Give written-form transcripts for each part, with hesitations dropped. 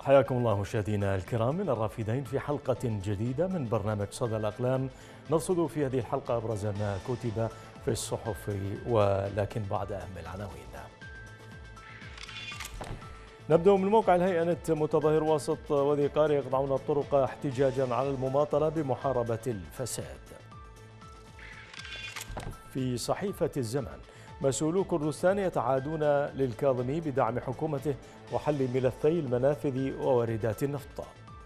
حياكم الله مشاهدينا الكرام من الرافدين في حلقة جديدة من برنامج صدى الأقلام. نرصد في هذه الحلقة أبرز ما كتب في الصحف ولكن بعد أهم العناوين. نبدأ من موقع الهيئة نت. متظاهر واسط وذي قار يقطعون الطرق احتجاجا على المماطلة بمحاربة الفساد. في صحيفة الزمن، مسؤولو كردستان يتعادون للكاظمي بدعم حكومته وحل ملفي المنافذ وواردات النفط.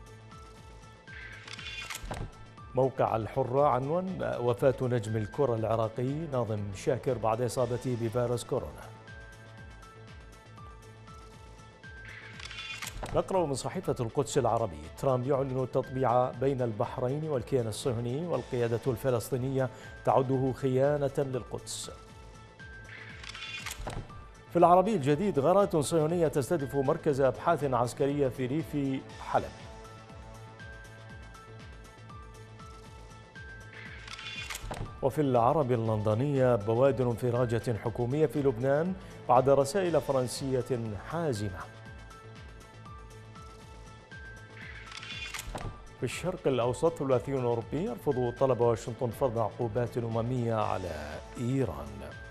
موقع الحرة عنوان وفاة نجم الكرة العراقي ناظم شاكر بعد إصابته بفيروس كورونا. نقرأ من صحيفة القدس العربي، ترامب يعلن التطبيع بين البحرين والكيان الصهيوني والقيادة الفلسطينية تعده خيانة للقدس. في العربي الجديد، غارات صهيونية تستهدف مركز أبحاث عسكرية في ريف حلب. وفي العربي اللندنية، بوادر انفراجة حكومية في لبنان بعد رسائل فرنسية حازمة. في الشرق الأوسط، ثلاثي أوروبي يرفض طلب واشنطن فرض عقوبات أممية على إيران.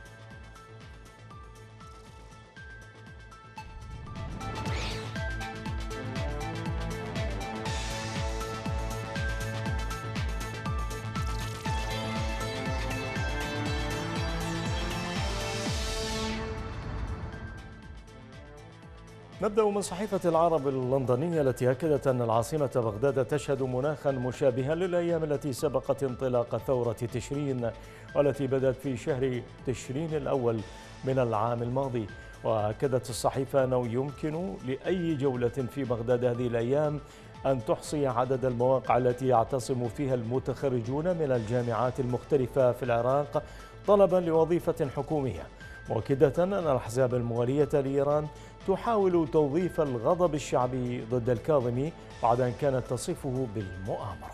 نبدأ من صحيفة العرب اللندنية التي أكدت أن العاصمة بغداد تشهد مناخا مشابها للأيام التي سبقت انطلاق ثورة تشرين والتي بدأت في شهر تشرين الأول من العام الماضي. وأكدت الصحيفة أنه يمكن لأي جولة في بغداد هذه الأيام أن تحصي عدد المواقع التي يعتصم فيها المتخرجون من الجامعات المختلفة في العراق طلبا لوظيفة حكومية، مؤكدة أن الأحزاب الموالية لإيران تحاول توظيف الغضب الشعبي ضد الكاظمي بعد أن كانت تصفه بالمؤامرة.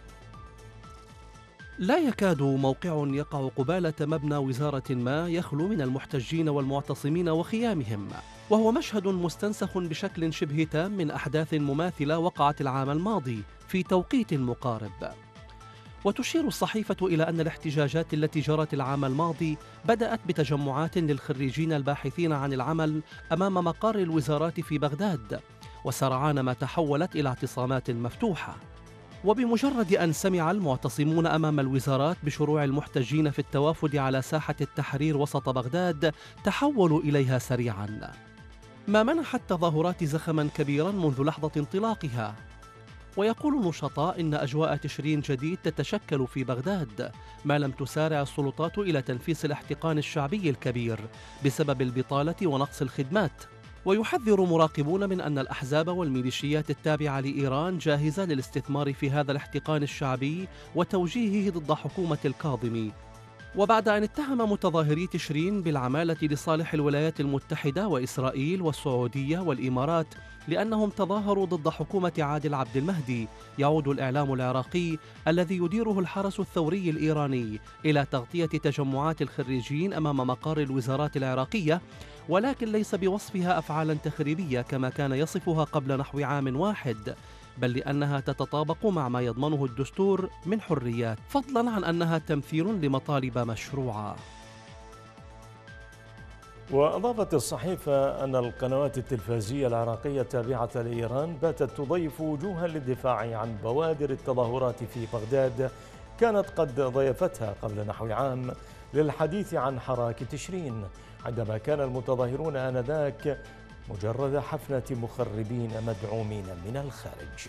لا يكاد موقع يقع قبالة مبنى وزارة ما يخلو من المحتجين والمعتصمين وخيامهم، وهو مشهد مستنسخ بشكل شبه تام من أحداث مماثلة وقعت العام الماضي في توقيت مقارب. وتشير الصحيفة إلى أن الاحتجاجات التي جرت العام الماضي بدأت بتجمعات للخريجين الباحثين عن العمل أمام مقر الوزارات في بغداد، وسرعان ما تحولت إلى اعتصامات مفتوحة. وبمجرد أن سمع المعتصمون أمام الوزارات بشروع المحتجين في التوافد على ساحة التحرير وسط بغداد تحولوا إليها سريعا، ما منح التظاهرات زخما كبيرا منذ لحظة انطلاقها. ويقول النشطاء إن أجواء تشرين جديد تتشكل في بغداد ما لم تسارع السلطات إلى تنفيس الاحتقان الشعبي الكبير بسبب البطالة ونقص الخدمات. ويحذر مراقبون من أن الأحزاب والميليشيات التابعة لإيران جاهزة للاستثمار في هذا الاحتقان الشعبي وتوجيهه ضد حكومة الكاظمي. وبعد أن اتهم متظاهري تشرين بالعمالة لصالح الولايات المتحدة وإسرائيل والسعودية والإمارات لأنهم تظاهروا ضد حكومة عادل عبد المهدي، يعود الإعلام العراقي الذي يديره الحرس الثوري الإيراني إلى تغطية تجمعات الخريجين أمام مقار الوزارات العراقية، ولكن ليس بوصفها أفعالا تخريبية كما كان يصفها قبل نحو عام واحد، بل لأنها تتطابق مع ما يضمنه الدستور من حريات، فضلا عن أنها تمثيل لمطالب مشروعة. وأضافت الصحيفة أن القنوات التلفزيونية العراقية التابعة لإيران باتت تضيف وجوها للدفاع عن بوادر التظاهرات في بغداد كانت قد ضيفتها قبل نحو عام للحديث عن حراك تشرين، عندما كان المتظاهرون آنذاك مجرد حفنة مخربين مدعومين من الخارج.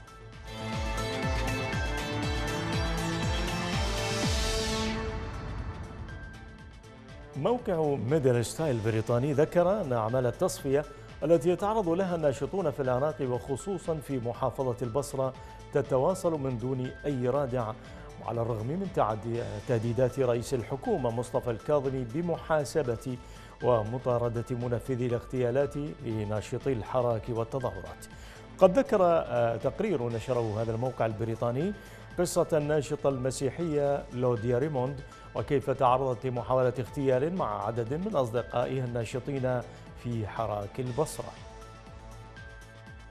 موقع ميدل ستايل البريطاني ذكر أن أعمال التصفية التي يتعرض لها الناشطون في العراق وخصوصا في محافظة البصرة تتواصل من دون أي رادع، وعلى الرغم من تهديدات رئيس الحكومة مصطفى الكاظمي بمحاسبة ومطاردة منفذي الاغتيالات لناشطي الحراك والتظاهرات. قد ذكر تقرير نشره هذا الموقع البريطاني قصة الناشطة المسيحية لوديا ريموند وكيف تعرضت لمحاولة اغتيال مع عدد من أصدقائها الناشطين في حراك البصرة.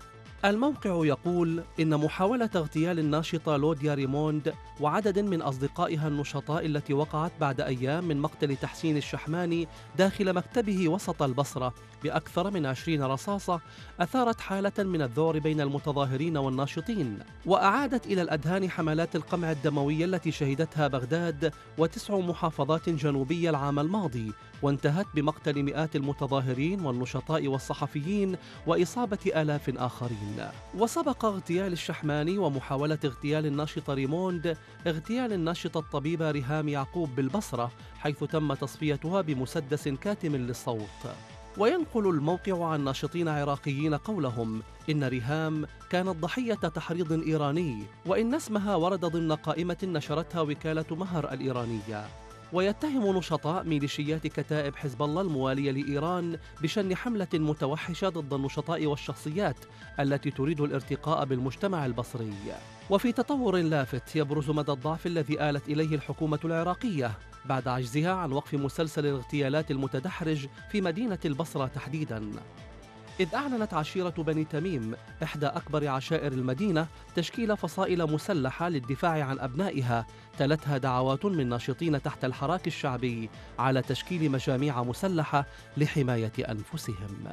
الموقع يقول إن محاولة اغتيال الناشطة لوديا ريموند وعدد من أصدقائها النشطاء التي وقعت بعد أيام من مقتل تحسين الشحماني داخل مكتبه وسط البصرة بأكثر من 20 رصاصة أثارت حالة من الذعر بين المتظاهرين والناشطين، وأعادت إلى الأذهان حملات القمع الدموية التي شهدتها بغداد و9 محافظات جنوبية العام الماضي، وانتهت بمقتل مئات المتظاهرين والنشطاء والصحفيين وإصابة آلاف آخرين. وسبق اغتيال الشحماني ومحاولة اغتيال الناشطة ريموند اغتيال الناشطة الطبيبة ريهام يعقوب بالبصرة، حيث تم تصفيتها بمسدس كاتم للصوت. وينقل الموقع عن ناشطين عراقيين قولهم إن ريهام كانت ضحية تحريض إيراني، وإن اسمها ورد ضمن قائمة نشرتها وكالة مهر الإيرانية. ويتهم نشطاء ميليشيات كتائب حزب الله الموالية لإيران بشن حملة متوحشة ضد النشطاء والشخصيات التي تريد الارتقاء بالمجتمع البصري. وفي تطور لافت يبرز مدى الضعف الذي آلت إليه الحكومة العراقية بعد عجزها عن وقف مسلسل الاغتيالات المتدحرج في مدينة البصرة تحديداً، إذ أعلنت عشيرة بني تميم إحدى أكبر عشائر المدينة تشكيل فصائل مسلحة للدفاع عن أبنائها، تلتها دعوات من ناشطين تحت الحراك الشعبي على تشكيل مجاميع مسلحة لحماية أنفسهم.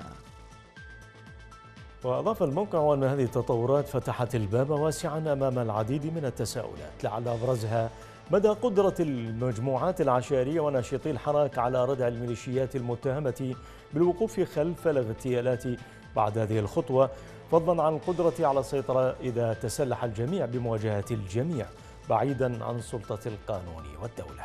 وأضاف الموقع أن هذه التطورات فتحت الباب واسعا أمام العديد من التساؤلات، لعل أبرزها مدى قدرة المجموعات العشائرية وناشطي الحراك على ردع الميليشيات المتهمة بالوقوف خلف الاغتيالات بعد هذه الخطوة، فضلا عن القدرة على السيطرة إذا تسلح الجميع بمواجهة الجميع بعيدا عن سلطة القانون والدولة.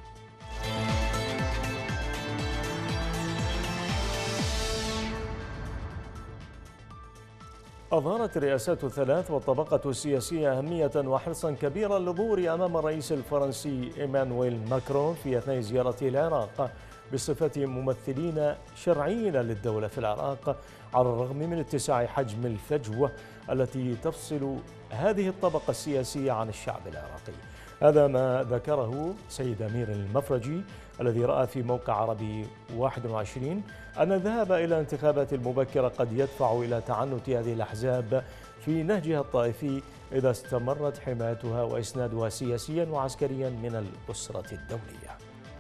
أظهرت الرئاسات الثلاث والطبقة السياسية أهمية وحرصا كبيرا للظهور أمام الرئيس الفرنسي إيمانويل ماكرون في أثناء زيارته العراق بصفة ممثلين شرعيين للدولة في العراق، على الرغم من اتساع حجم الفجوة التي تفصل هذه الطبقة السياسية عن الشعب العراقي. هذا ما ذكره سيد أمير المفرجي الذي رأى في موقع عربي 21 أن الذهاب إلى الانتخابات المبكرة قد يدفع إلى تعنت هذه الأحزاب في نهجها الطائفي إذا استمرت حمايتها وإسنادها سياسيا وعسكريا من الأسرة الدولية.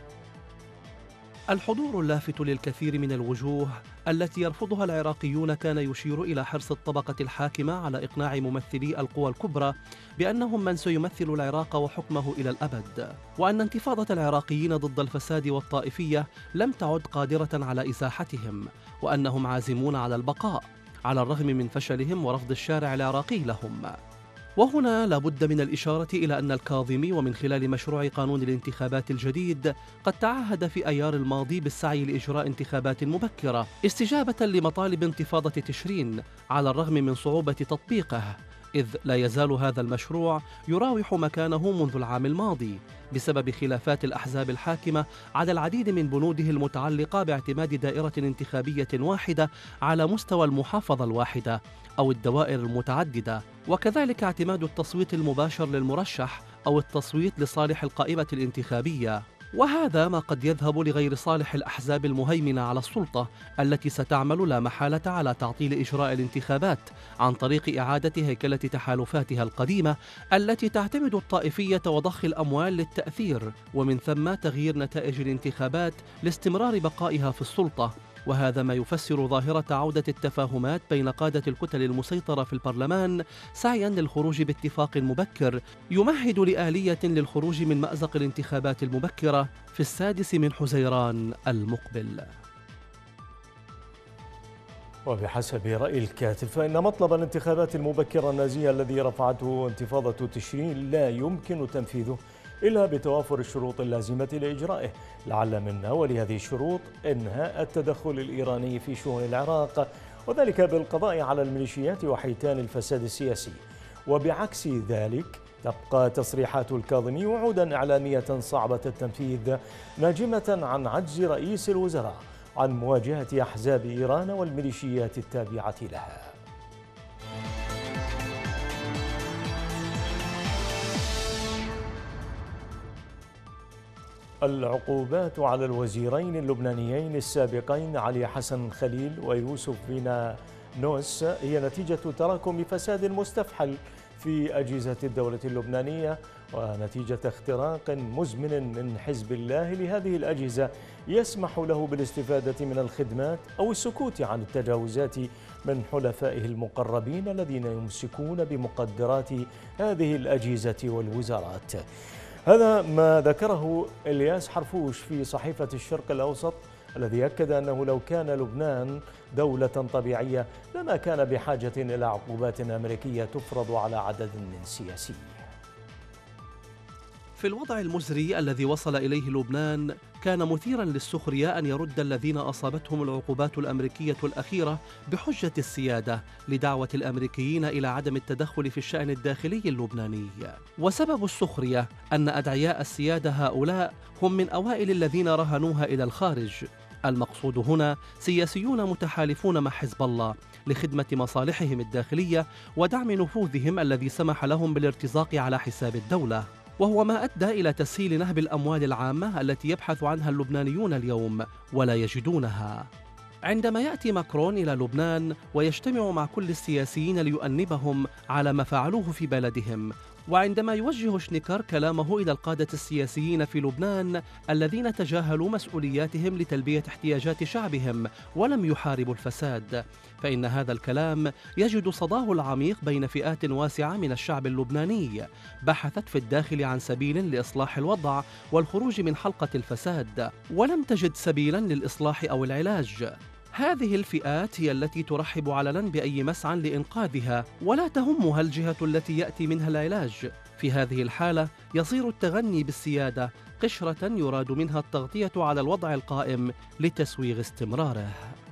الحضور اللافت للكثير من الوجوه التي يرفضها العراقيون كان يشير إلى حرص الطبقة الحاكمة على إقناع ممثلي القوى الكبرى بأنهم من سيمثل العراق وحكمه إلى الأبد، وأن انتفاضة العراقيين ضد الفساد والطائفية لم تعد قادرة على إزاحتهم، وأنهم عازمون على البقاء على الرغم من فشلهم ورفض الشارع العراقي لهم. وهنا لابد من الإشارة إلى أن الكاظمي ومن خلال مشروع قانون الانتخابات الجديد قد تعهد في أيار الماضي بالسعي لإجراء انتخابات مبكرة استجابة لمطالب انتفاضة تشرين، على الرغم من صعوبة تطبيقه، إذ لا يزال هذا المشروع يراوح مكانه منذ العام الماضي بسبب خلافات الأحزاب الحاكمة على العديد من بنوده المتعلقة باعتماد دائرة انتخابية واحدة على مستوى المحافظة الواحدة أو الدوائر المتعددة، وكذلك اعتماد التصويت المباشر للمرشح أو التصويت لصالح القائمة الانتخابية. وهذا ما قد يذهب لغير صالح الأحزاب المهيمنة على السلطة التي ستعمل لا محالة على تعطيل إجراء الانتخابات عن طريق إعادة هيكلة تحالفاتها القديمة التي تعتمد الطائفية وضخ الأموال للتأثير، ومن ثم تغيير نتائج الانتخابات لاستمرار بقائها في السلطة. وهذا ما يفسر ظاهرة عودة التفاهمات بين قادة الكتل المسيطرة في البرلمان سعيا للخروج باتفاق مبكر يمهد لآلية للخروج من مأزق الانتخابات المبكرة في 6 من حزيران المقبل. وبحسب رأي الكاتب فإن مطلب الانتخابات المبكرة النازية الذي رفعته انتفاضة تشرين لا يمكن تنفيذه إلا بتوافر الشروط اللازمة لإجرائه، لعل من أول هذه الشروط إنهاء التدخل الإيراني في شؤون العراق، وذلك بالقضاء على الميليشيات وحيتان الفساد السياسي. وبعكس ذلك تبقى تصريحات الكاظمي وعودا إعلامية صعبة التنفيذ ناجمة عن عجز رئيس الوزراء عن مواجهة أحزاب إيران والميليشيات التابعة لها. العقوبات على الوزيرين اللبنانيين السابقين علي حسن خليل ويوسف بن نوس هي نتيجة تراكم فساد مستفحل في أجهزة الدولة اللبنانية ونتيجة اختراق مزمن من حزب الله لهذه الأجهزة يسمح له بالاستفادة من الخدمات أو السكوت عن التجاوزات من حلفائه المقربين الذين يمسكون بمقدرات هذه الأجهزة والوزارات. هذا ما ذكره إلياس حرفوش في صحيفة الشرق الأوسط، الذي أكد أنه لو كان لبنان دولة طبيعية لما كان بحاجة إلى عقوبات أمريكية تفرض على عدد من السياسيين. في الوضع المزري الذي وصل إليه لبنان، كان مثيراً للسخرية أن يرد الذين أصابتهم العقوبات الأمريكية الأخيرة بحجة السيادة لدعوة الأمريكيين إلى عدم التدخل في الشأن الداخلي اللبناني. وسبب السخرية أن أدعياء السيادة هؤلاء هم من أوائل الذين رهنوها إلى الخارج. المقصود هنا سياسيون متحالفون مع حزب الله لخدمة مصالحهم الداخلية ودعم نفوذهم الذي سمح لهم بالارتزاق على حساب الدولة، وهو ما أدى إلى تسهيل نهب الأموال العامة التي يبحث عنها اللبنانيون اليوم ولا يجدونها. عندما يأتي ماكرون إلى لبنان ويجتمع مع كل السياسيين ليؤنبهم على ما فعلوه في بلدهم، وعندما يوجه شنيكر كلامه إلى القادة السياسيين في لبنان الذين تجاهلوا مسؤولياتهم لتلبية احتياجات شعبهم ولم يحاربوا الفساد، فإن هذا الكلام يجد صداه العميق بين فئات واسعة من الشعب اللبناني بحثت في الداخل عن سبيل لإصلاح الوضع والخروج من حلقة الفساد، ولم تجد سبيلا للإصلاح أو العلاج. هذه الفئات هي التي ترحب علنا بأي مسعى لإنقاذها ولا تهمها الجهة التي يأتي منها العلاج. في هذه الحالة يصير التغني بالسيادة قشرة يراد منها التغطية على الوضع القائم لتسويغ استمراره.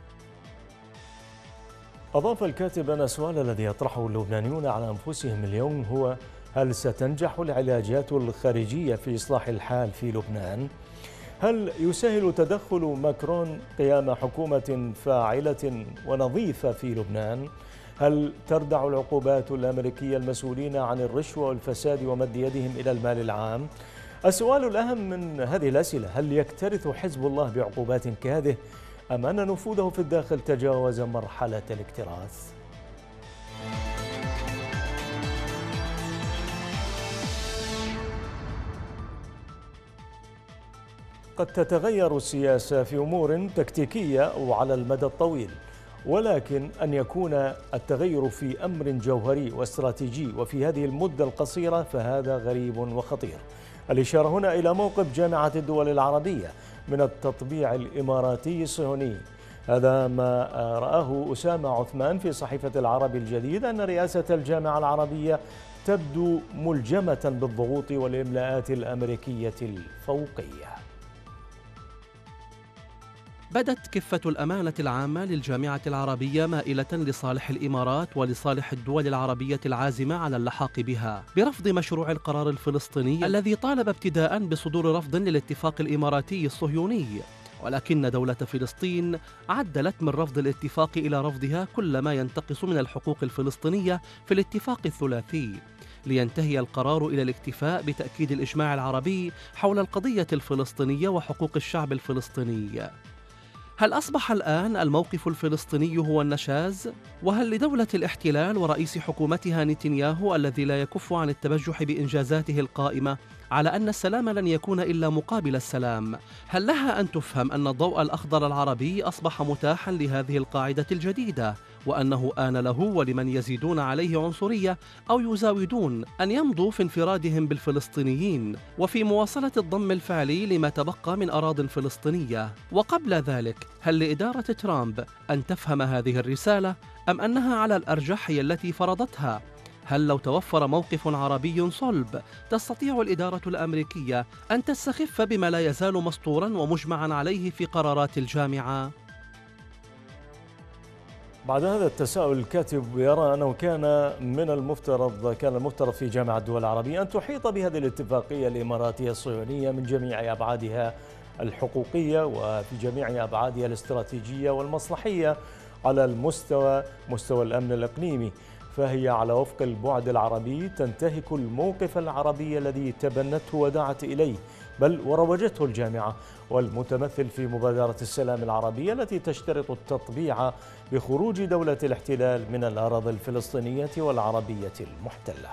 أضاف الكاتب أن السؤال الذي يطرحه اللبنانيون على أنفسهم اليوم هو: هل ستنجح العلاجات الخارجية في إصلاح الحال في لبنان؟ هل يسهل تدخل ماكرون قيام حكومة فاعلة ونظيفة في لبنان؟ هل تردع العقوبات الأمريكية المسؤولين عن الرشوة والفساد ومد يدهم إلى المال العام؟ السؤال الأهم من هذه الأسئلة: هل يكترث حزب الله بعقوبات كهذه أم أن نفوذه في الداخل تجاوز مرحلة الاكتراث؟ قد تتغير السياسة في أمور تكتيكية وعلى المدى الطويل، ولكن أن يكون التغير في أمر جوهري واستراتيجي وفي هذه المدة القصيرة فهذا غريب وخطير. الإشارة هنا إلى موقف جامعة الدول العربية من التطبيع الإماراتي الصهيوني. هذا ما رآه أسامة عثمان في صحيفة العربي الجديد، أن رئاسة الجامعة العربية تبدو ملجمة بالضغوط والإملاءات الأمريكية الفوقية. بدت كفة الأمانة العامة للجامعة العربية مائلة لصالح الإمارات ولصالح الدول العربية العازمة على اللحاق بها برفض مشروع القرار الفلسطيني الذي طالب ابتداء بصدور رفض للاتفاق الإماراتي الصهيوني، ولكن دولة فلسطين عدلت من رفض الاتفاق إلى رفضها كل ما ينتقص من الحقوق الفلسطينية في الاتفاق الثلاثي، لينتهي القرار إلى الاكتفاء بتأكيد الإجماع العربي حول القضية الفلسطينية وحقوق الشعب الفلسطيني. هل أصبح الآن الموقف الفلسطيني هو النشاز؟ وهل لدولة الاحتلال ورئيس حكومتها نتنياهو الذي لا يكف عن التبجح بإنجازاته القائمة على أن السلام لن يكون إلا مقابل السلام، هل لها أن تفهم أن الضوء الأخضر العربي أصبح متاحا لهذه القاعدة الجديدة، وأنه آن له ولمن يزيدون عليه عنصرية أو يزاودون أن يمضوا في انفرادهم بالفلسطينيين وفي مواصلة الضم الفعلي لما تبقى من أراضٍ فلسطينية؟ وقبل ذلك، هل لإدارة ترامب أن تفهم هذه الرسالة أم أنها على الأرجح هي التي فرضتها؟ هل لو توفر موقف عربي صلب تستطيع الإدارة الأمريكية أن تستخف بما لا يزال مسطورا ومجمعا عليه في قرارات الجامعة؟ بعد هذا التساؤل، الكاتب يرى أنه كان المفترض في جامعة الدول العربية أن تحيط بهذه الاتفاقية الإماراتية الصهيونية من جميع أبعادها الحقوقية وفي جميع أبعادها الاستراتيجية والمصلحية على مستوى الأمن الإقليمي. فهي على وفق البعد العربي تنتهك الموقف العربي الذي تبنته ودعت إليه، بل وروجته الجامعة، والمتمثل في مبادرة السلام العربية التي تشترط التطبيع بخروج دولة الاحتلال من الأراضي الفلسطينية والعربية المحتلة.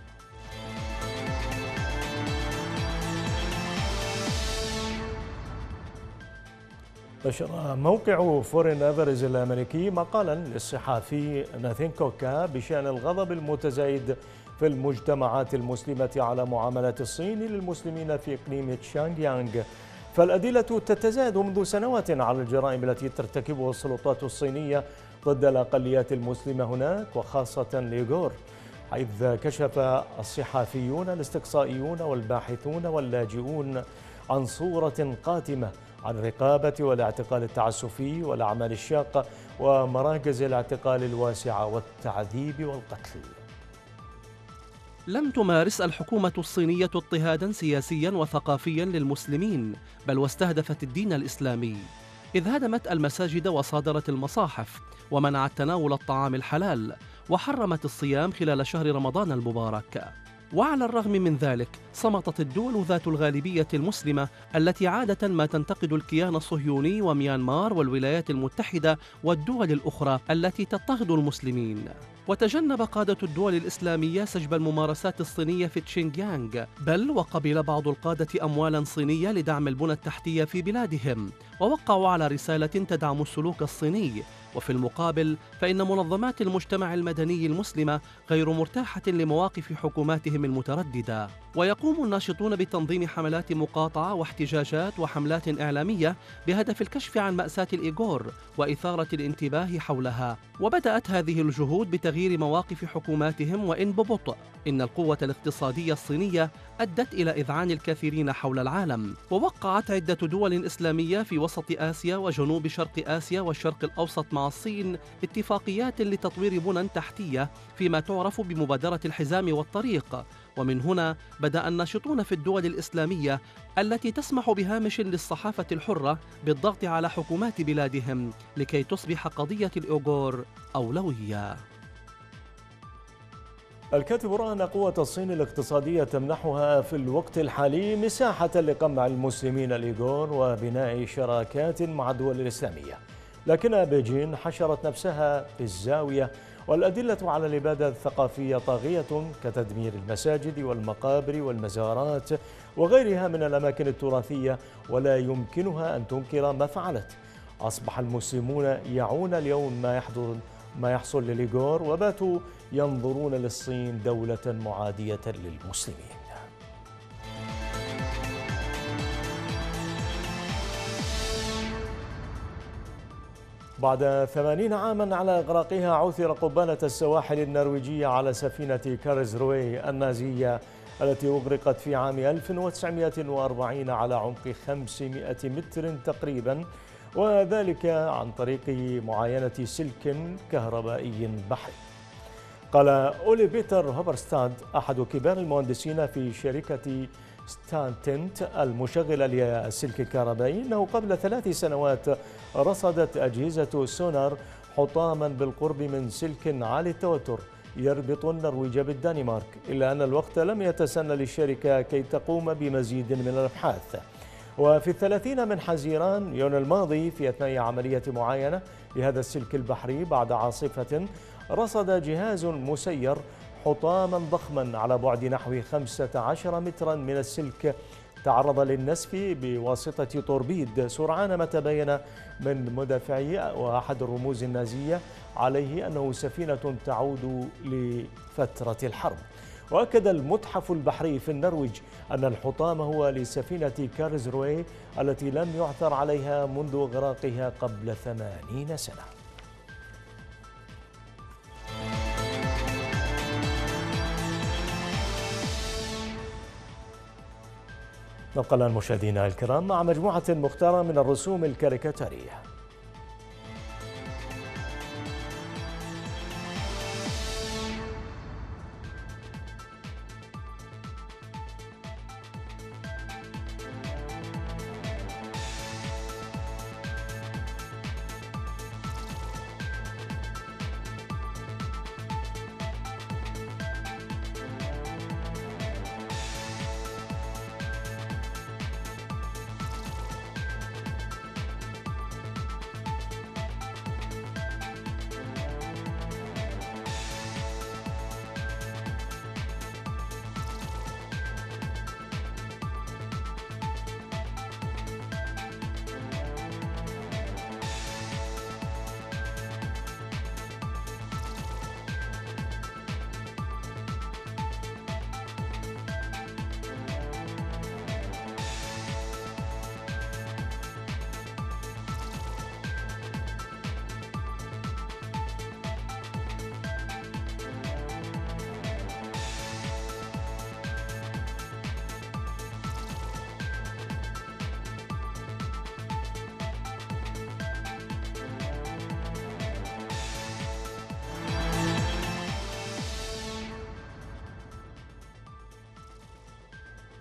نشر موقع فورين افرز الامريكي مقالا للصحفي ناثين كوكا بشان الغضب المتزايد في المجتمعات المسلمة على معاملة الصين للمسلمين في اقليم تشانغ يانغ، فالأدلة تتزايد منذ سنوات على الجرائم التي ترتكبها السلطات الصينية ضد الأقليات المسلمة هناك وخاصة الإيغور، حيث كشف الصحفيون الاستقصائيون والباحثون واللاجئون عن صورة قاتمة عن الرقابة والاعتقال التعسفي والأعمال الشاقة ومراكز الاعتقال الواسعة والتعذيب والقتل. لم تمارس الحكومة الصينية اضطهاداً سياسياً وثقافياً للمسلمين، بل واستهدفت الدين الإسلامي، إذ هدمت المساجد وصادرت المصاحف، ومنعت تناول الطعام الحلال، وحرمت الصيام خلال شهر رمضان المبارك. وعلى الرغم من ذلك صمتت الدول ذات الغالبية المسلمة التي عادة ما تنتقد الكيان الصهيوني وميانمار والولايات المتحدة والدول الأخرى التي تضطهد المسلمين. وتجنب قادة الدول الإسلامية سجب الممارسات الصينية في تشينغيانغ، بل وقبل بعض القادة أموالا صينية لدعم البنى التحتية في بلادهم، ووقعوا على رسالة تدعم السلوك الصيني. وفي المقابل فإن منظمات المجتمع المدني المسلمة غير مرتاحة لمواقف حكوماتهم المترددة، ويقوم الناشطون بتنظيم حملات مقاطعة واحتجاجات وحملات إعلامية بهدف الكشف عن مأساة الإيغور وإثارة الانتباه حولها. وبدأت هذه الجهود بتغيير مواقف حكوماتهم وإن ببطء. إن القوة الاقتصادية الصينية أدت إلى إذعان الكثيرين حول العالم، ووقعت عدة دول إسلامية في وسط آسيا وجنوب شرق آسيا والشرق الأوسط مع الصين اتفاقيات لتطوير بنى تحتية فيما تعرف بمبادرة الحزام والطريق. ومن هنا بدأ الناشطون في الدول الإسلامية التي تسمح بهامش للصحافة الحرة بالضغط على حكومات بلادهم لكي تصبح قضية الإيغور أولوية. الكاتب رأى أن قوة الصين الاقتصادية تمنحها في الوقت الحالي مساحة لقمع المسلمين الإيغور وبناء شراكات مع الدول الإسلامية، لكن بيجين حشرت نفسها في الزاوية، والأدلة على الإبادة الثقافية طاغية كتدمير المساجد والمقابر والمزارات وغيرها من الأماكن التراثية، ولا يمكنها أن تنكر ما فعلت. أصبح المسلمون يعون اليوم ما يحصل للإيغور، وباتوا ينظرون للصين دولة معادية للمسلمين. بعد 80 عاما على إغراقها عثر قبالة السواحل النرويجية على سفينة كارلسروي النازية التي أغرقت في عام 1940 على عمق 500 متر تقريبا، وذلك عن طريق معاينة سلك كهربائي بحري. قال أولي بيتر هوبرستاد أحد كبار المهندسين في شركة ستانتنت المشغلة للسلك الكهربائي أنه قبل 3 سنوات رصدت أجهزة سونار حطاما بالقرب من سلك عالي التوتر يربط النرويج بالدنمارك، إلا أن الوقت لم يتسنى للشركة كي تقوم بمزيد من الأبحاث. وفي 30 من حزيران يونيو الماضي في أثناء عملية معاينة لهذا السلك البحري بعد عاصفة رصد جهاز مسير حطاما ضخما على بعد نحو 15 مترا من السلك تعرض للنسف بواسطة توربيد سرعان ما تبين من مدافعي وأحد الرموز النازية عليه أنه سفينة تعود لفترة الحرب. وأكد المتحف البحري في النرويج أن الحطام هو لسفينة كارلسروي التي لم يعثر عليها منذ إغراقها قبل 80 سنة. نبقى الآن مشاهدينا الكرام مع مجموعة مختارة من الرسوم الكاريكاتيرية.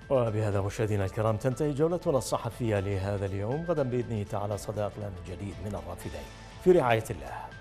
وبهذا مشاهدينا الكرام تنتهي جولتنا الصحفية لهذا اليوم. غدا بإذنه تعالى صدى أقلام جديد من الرافدين، في رعاية الله.